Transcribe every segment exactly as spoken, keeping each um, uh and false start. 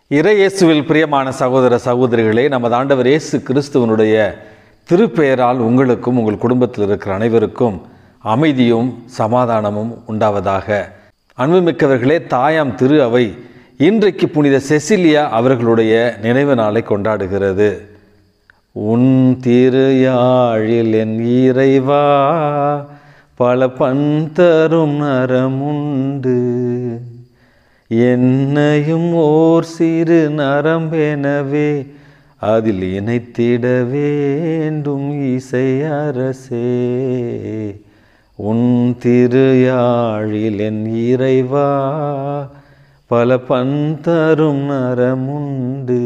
இறையேசுவில் பிரியமான சகோதர சகோதரிகளே, நமது ஆண்டவர் இயேசு கிறிஸ்துவனுடைய திருப்பெயரால் உங்களுக்கும் உங்கள் குடும்பத்தில் இருக்கிற அனைவருக்கும் அமைதியும் சமாதானமும் உண்டாவதாக. அன்புமிக்கவர்களே, தாயாம் திரு அவை இன்றைக்கு புனித செசிலியா அவர்களுடைய நினைவு நாளை கொண்டாடுகிறது. உன் திரு யாழில் என் இறைவா பல பண் தரும் நரமுண்டு, என்னையும் ஓர் சிறு நரம்பெனவே அதில் இணைத்திட வேண்டும் இசை அரசே. உன் திரு யாழில் என் இறைவா பல பண் தரும் நரமுண்டு.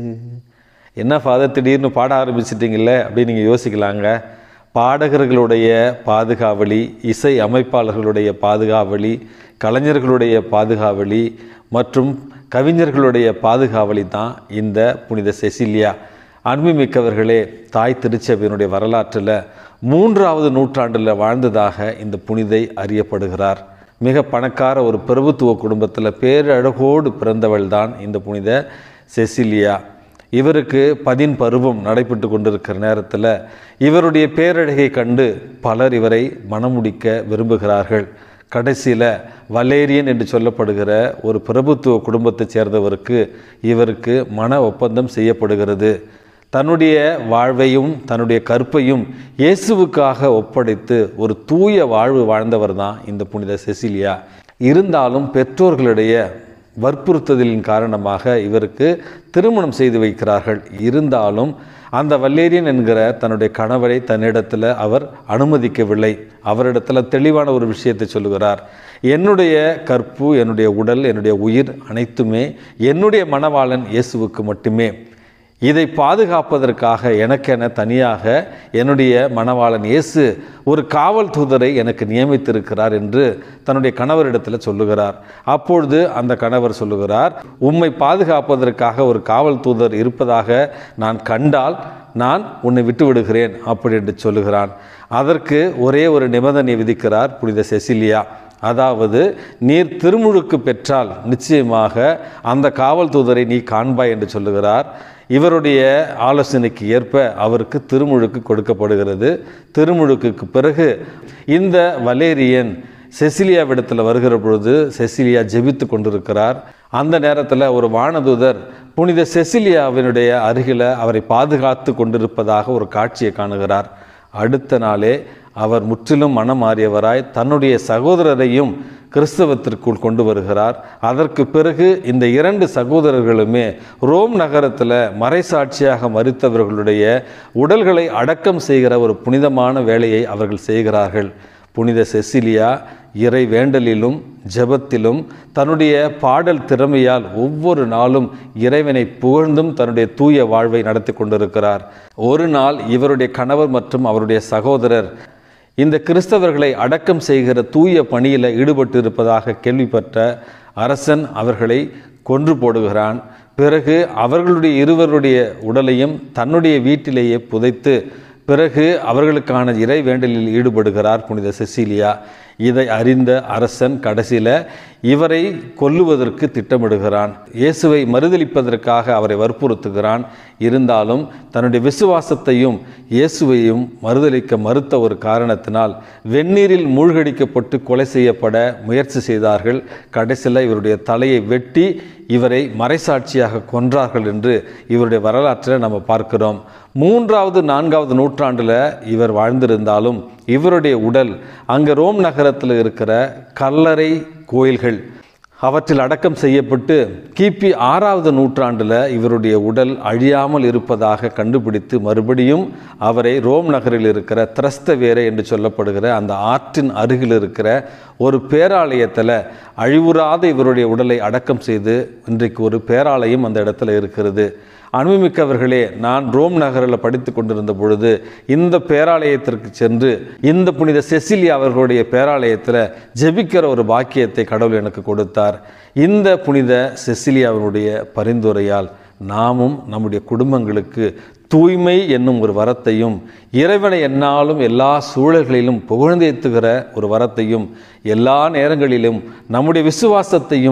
என்ன ஃபாதர் திடீர்னு பாட ஆரம்பிச்சிட்டிங்கள அப்படின்னு நீங்கள் யோசிக்கலாங்க. பாடகர்களுடைய பாதுகாவலி, இசை அமைப்பாளர்களுடைய பாதுகாவலி, கலைஞர்களுடைய பாதுகாவலி மற்றும் கவிஞர்களுடைய பாதுகாவலி தான் இந்த புனித செசிலியா. அன்புமிக்கவர்களே, தாய் திருச்சபையினுடைய வரலாற்றில் மூன்றாவது நூற்றாண்டில் வாழ்ந்ததாக இந்த புனிதை அறியப்படுகிறார். மிக பணக்கார ஒரு பிரபுத்துவ குடும்பத்தில் பேரழகோடு பிறந்தவள் தான் இந்த புனித செசிலியா. இவருக்கு பதின் பருவம் நடைபெற்று கொண்டிருக்கிற நேரத்தில் இவருடைய பேரழகை கண்டு பலர் இவரை மணமுடிக்க விரும்புகிறார்கள். கடைசியில் வலேரியன் என்று சொல்லப்படுகிற ஒரு பிரபுத்துவ குடும்பத்தைச் சேர்ந்தவருக்கு இவருக்கு மன ஒப்பந்தம் செய்யப்படுகிறது. தன்னுடைய வாழ்வையும் தன்னுடைய கற்பையும் இயேசுவுக்காக ஒப்படைத்து ஒரு தூய வாழ்வு வாழ்ந்தவர் தான் இந்த புனித செசிலியா. இருந்தாலும் பெற்றோர்களுடைய வற்புறுத்தலின் காரணமாக இவருக்கு திருமணம் செய்து வைக்கிறார்கள். இருந்தாலும் அந்த வல்லேரியன் என்கிற தன்னுடைய கணவரை தன்னிடத்தில் அவர் அனுமதிக்கவில்லை. அவரிடத்தில் தெளிவான ஒரு விஷயத்தை சொல்லுகிறார். என்னுடைய கற்பு, என்னுடைய உடல், என்னுடைய உயிர் அனைத்துமே என்னுடைய மணவாளன் இயேசுவுக்கு மட்டுமே. இதை பாதுகாப்பதற்காக எனக்கென தனியாக என்னுடைய மணவாளன் இயேசு ஒரு காவல் தூதரை எனக்கு நியமித்திருக்கிறார் என்று தன்னுடைய கணவரிடத்தில் சொல்லுகிறார். அப்பொழுது அந்த கணவர் சொல்லுகிறார், உம்மை பாதுகாப்பதற்காக ஒரு காவல் தூதர் இருப்பதாக நான் கண்டால் நான் உன்னை விட்டு விடுகிறேன் அப்படி என்று சொல்லுகிறான். அதற்கு ஒரே ஒரு நிபந்தனை விதிக்கிறார் புனித செசிலியா. அதாவது, நீர் திருமுழுக்கு பெற்றால் நிச்சயமாக அந்த காவல் தூதரை நீ காண்பாய் என்று சொல்லுகிறார். இவருடைய ஆலோசனைக்கு ஏற்ப அவருக்கு திருமுழுக்கு கொடுக்கப்படுகிறது. திருமுழுக்குக்கு பிறகு இந்த வலேரியன் செசிலியாவிடத்தில் வருகிற பொழுது செசிலியா ஜெபித்து கொண்டிருக்கிறார். அந்த நேரத்தில் ஒரு வானதூதர் புனித செசிலியாவினுடைய அருகில் அவரை பாதுகாத்து கொண்டிருப்பதாக ஒரு காட்சியை காணுகிறார். அடுத்த நாளே அவர் முற்றிலும் மனம் மாறியவராய் தன்னுடைய சகோதரரையும் கிறிஸ்தவத்திற்குள் கொண்டு வருகிறார். அதற்கு பிறகு இந்த இரண்டு சகோதரர்களுமே ரோம் நகரத்தில் மறைசாட்சியாக மரித்தவர்களுடைய உடல்களை அடக்கம் செய்கிற ஒரு புனிதமான வேலையை அவர்கள் செய்கிறார்கள். புனித செசிலியா இறை வேண்டலிலும் ஜெபத்திலும் தன்னுடைய பாடல் திறமையால் ஒவ்வொரு நாளும் இறைவனை புகழ்ந்தும் தன்னுடைய தூய வாழ்வை நடத்தி கொண்டிருக்கிறார். ஒரு நாள் இவருடைய கணவர் மற்றும் அவருடைய சகோதரர் இந்த கிறிஸ்தவர்களை அடக்கம் செய்கிற தூய பணியில் ஈடுபட்டு இருப்பதாக கேள்விப்பட்ட அரசன் அவர்களை கொன்று போடுகிறான். பிறகு அவர்களுடைய இருவருடைய உடலையும் தன்னுடைய வீட்டிலேயே புதைத்து பிறகு அவர்களுக்கான இறை வேண்டலில் ஈடுபடுகிறார் புனித செசிலியா. இதை அறிந்த அரசன் கடைசியில் இவரை கொல்லுவதற்கு திட்டமிடுகிறான். இயேசுவை மறுதலிப்பதற்காக அவரை வற்புறுத்துகிறான். இருந்தாலும் தன்னுடைய விசுவாசத்தையும் இயேசுவையும் மறுதலிக்க மறுத்த ஒரு காரணத்தினால் வெந்நீரில் மூழ்கடிக்கப்பட்டு கொலை செய்யப்பட முயற்சி செய்தார்கள். கடைசியில் இவருடைய தலையை வெட்டி இவரை மறைசாட்சியாக கொன்றார்கள் என்று இவருடைய வரலாற்றில் நம்ம பார்க்கிறோம். மூன்றாவது நான்காவது நூற்றாண்டில் இவர் வாழ்ந்திருந்தாலும் இவருடைய உடல் அங்கே ரோம் நகரத்தில் இருக்கிற கல்லறை கோயில்கள் அவற்றில் அடக்கம் செய்யப்பட்டு கிபி ஆறாவது நூற்றாண்டில் இவருடைய உடல் அழியாமல் இருப்பதாக கண்டுபிடித்து மறுபடியும் அவரை ரோம் நகரில் இருக்கிற திரஸ்தவேரை என்று சொல்லப்படுகிற அந்த ஆற்றின் அருகில் இருக்கிற ஒரு பேராலயத்தில் அழிவுறாத இவருடைய உடலை அடக்கம் செய்து இன்றைக்கு ஒரு பேராலயம் அந்த இடத்துல இருக்கிறது. அன்புமிக்கவர்களே, நான் ரோம் நகரில் படித்து கொண்டிருந்த பொழுது இந்த பேராலயத்திற்கு சென்று இந்த புனித செசிலியா அவர்களுடைய பேராலயத்தில் ஜெபிக்கிற ஒரு பாக்கியத்தை கடவுள் எனக்கு கொடுத்தார். இந்த புனித செசிலியாவினுடைய பரிந்துரையால் நாமும் நம்முடைய குடும்பங்களுக்கு தூய்மை என்னும் ஒரு வரத்தையும் இறைவனை என்னாலும் எல்லா சூழல்களிலும் புகழ்ந்தேத்துகிற ஒரு வரத்தையும் எல்லா நேரங்களிலும் நம்முடைய விசுவாசத்தையும்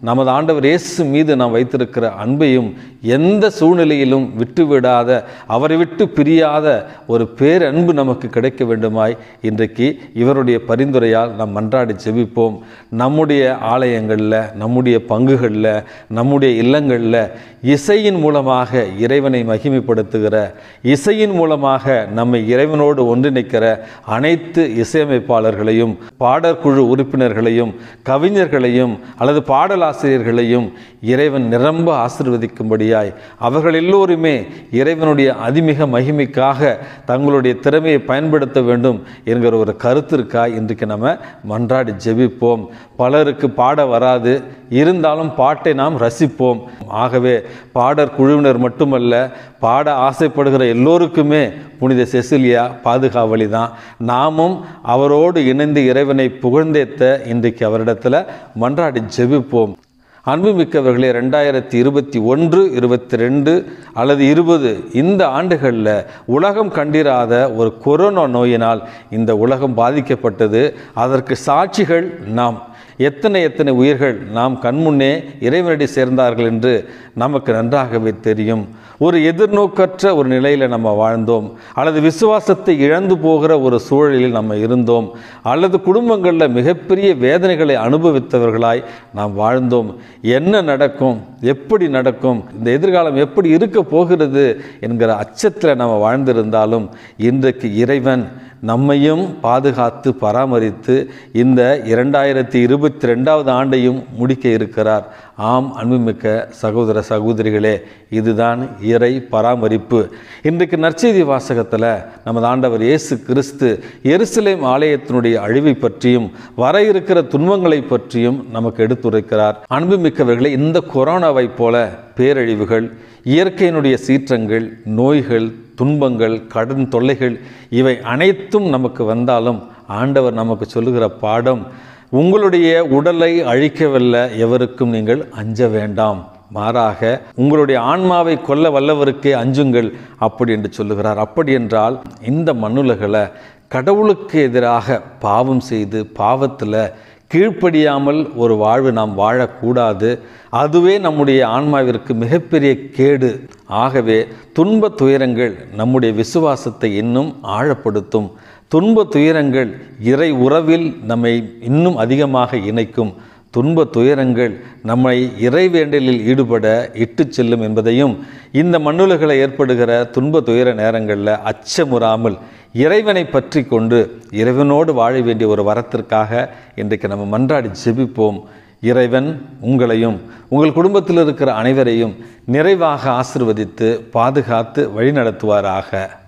நமது ஆண்டவர் இயேசு மீது நாம் வைத்திருக்கிற அன்பையும் எந்த சூழ்நிலையிலும் விட்டுவிடாத, அவரை விட்டு பிரியாத ஒரு பேரன்பு நமக்கு கிடைக்க வேண்டுமாய் இன்றைக்கு இவருடைய பரிந்துரையால் நாம் மன்றாடி ஜெபிப்போம். நம்முடைய ஆலயங்களில், நம்முடைய பங்குகளில், நம்முடைய இல்லங்களில் இசையின் மூலமாக இறைவனை மகிமைப்படுத்துகிற, இசையின் மூலமாக நம்மை இறைவனோடு ஒன்றிணைக்கிற அனைத்து இசையமைப்பாளர்களையும், பாடற்குழு உறுப்பினர்களையும், கவிஞர்களையும் அல்லது பாடலாசிரியர்களையும் இறைவன் நிரம்ப ஆசீர்வதிக்கும்படியாய், அவர்கள் எல்லோருமே இறைவனுடைய அதிமிக மகிமைக்காக தங்களுடைய திறமையை பயன்படுத்த வேண்டும் என்கிற ஒரு கருத்திற்காய் இன்றைக்கு நம்ம மன்றாடி ஜெபிப்போம். பலருக்கு பாட வராது, இருந்தாலும் பாட்டை நாம் ரசிப்போம். ஆகவே பாடற் குழுவினர் மட்டுமல்ல, பாட ஆசைப்படுகிற எல்லோருக்குமே புனித செசிலியா பாதுகாவலி தான். நாமும் அவரோடு இணைந்து இறைவனை புகழ்ந்தேத்த இன்றைக்கு அவரிடத்தில் மன்றாடி ஜெபிப்போம். அன்புமிக்கவர்களே, ரெண்டாயிரத்தி இருபத்தி ஒன்று இருபத்தி ரெண்டு அல்லது இருபது இந்த ஆண்டுகளில் உலகம் கண்டிராத ஒரு கொரோனா நோயினால் இந்த உலகம் பாதிக்கப்பட்டது. அதற்கு சாட்சிகள் நாம். எத்தனை எத்தனை உயிர்கள் நாம் கண்முன்னே இறைவனடி சேர்ந்தார்கள் என்று நமக்கு நன்றாகவே தெரியும். ஒரு எதிர்நோக்கற்ற ஒரு நிலையில் நம்ம வாழ்ந்தோம், அல்லது விசுவாசத்தை இழந்து போகிற ஒரு சூழலில் நம்ம இருந்தோம், அல்லது குடும்பங்களில் மிகப்பெரிய வேதனைகளை அனுபவித்தவர்களாய் நாம் வாழ்ந்தோம். என்ன நடக்கும், எப்படி நடக்கும், இந்த எதிர்காலம் எப்படி இருக்க போகிறது என்கிற அச்சத்தில் நம்ம வாழ்ந்திருந்தாலும் இன்றைக்கு இறைவன் நம்மையும் பாதுகாத்து பராமரித்து இந்த இரண்டாயிரத்தி இருபத்தி ரெண்டாவது ஆண்டையும் முடிக்க இருக்கிறார். ஆம் அன்புமிக்க சகோதர சகோதரிகளே, இதுதான் இறை பராமரிப்பு. இன்றைக்கு நற்செய்தி வாசகத்தில் நமது ஆண்டவர் இயேசு கிறிஸ்து எருசலேம் ஆலயத்தினுடைய அழிவை பற்றியும் வர இருக்கிற துன்பங்களை பற்றியும் நமக்கு எடுத்துரைக்கிறார். அன்புமிக்கவர்களே, இந்த கொரோனாவை போல பேரழிவுகள், இயற்கையினுடைய சீற்றங்கள், நோய்கள், துன்பங்கள், கடன் தொல்லைகள் இவை அனைத்தும் நமக்கு வந்தாலும் ஆண்டவர் நமக்கு சொல்லுகிற பாடம், உங்களுடைய உடலை அழிக்கவல்ல எவருக்கும் நீங்கள் அஞ்ச வேண்டாம், மாறாக உங்களுடைய ஆன்மாவை கொல்ல வல்லவருக்கே அஞ்சுங்கள் அப்படி என்று சொல்லுகிறார். அப்படி என்றால் இந்த மண்ணுலகில் கடவுளுக்கு எதிராக பாவம் செய்து பாவத்தில் கீழ்ப்படியாமல் ஒரு வாழ்வு நாம் வாழக்கூடாது. அதுவே நம்முடைய ஆன்மாவிற்கு மிகப்பெரிய கேடு. ஆகவே துன்ப துயரங்கள் நம்முடைய விசுவாசத்தை இன்னும் ஆழப்படுத்தும். துன்ப துயரங்கள் இறை உறவில் நம்மை இன்னும் அதிகமாக இணைக்கும். துன்ப துயரங்கள் நம்மை இறைவேண்டலில் ஈடுபட இட்டு செல்லும் என்பதையும், இந்த மண்ணுலகில் ஏற்படுகிற துன்ப துயர நேரங்களில் அச்சமுறாமல் இறைவனை பற்றி கொண்டு இறைவனோடு வாழ வேண்டிய ஒரு வரத்திற்காக இன்றைக்கு நம்ம மன்றாடி ஜெபிப்போம். இறைவன் உங்களையும் உங்கள் குடும்பத்தில் இருக்கிற அனைவரையும் நிறைவாக ஆசீர்வதித்து பாதுகாத்து வழிநடத்துவாராக.